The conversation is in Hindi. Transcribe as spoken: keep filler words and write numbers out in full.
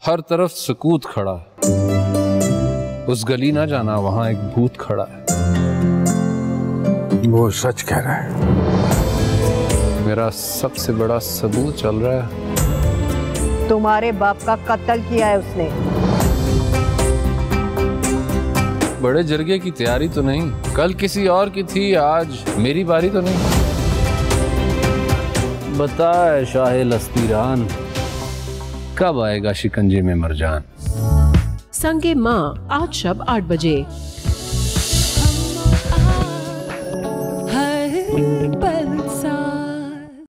हर तरफ सुकूत खड़ा है। उस गली ना जाना, वहां एक भूत खड़ा है। वो सच कह रहा है। मेरा सबसे बड़ा सबूत चल रहा है। तुम्हारे बाप का कत्ल किया है उसने। बड़े जरगे की तैयारी तो नहीं? कल किसी और की थी, आज मेरी बारी तो नहीं? बता शाहे लस्तीरान, कब आएगा शिकंजे में मरजान? संगे मां आज शब आठ बजे।